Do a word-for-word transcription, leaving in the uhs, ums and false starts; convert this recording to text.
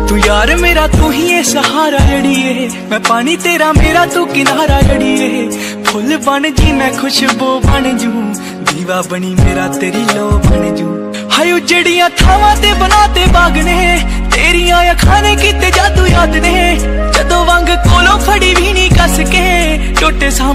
तू यार मेरा तू ही है सहारा जड़िए, मैं पानी तेरा मेरा तू किनारा जड़िए। फुल बन जी मैं खुशबू बन जू, दीवा बनी मेरा तेरी लो बन जू। हाय उजड़ियां थावां ते बनाते बाग ने, तेरियां अखां ने कीते जादू याद ने। जदों वंग कोलों फड़ी भी नहीं कस के, टोटे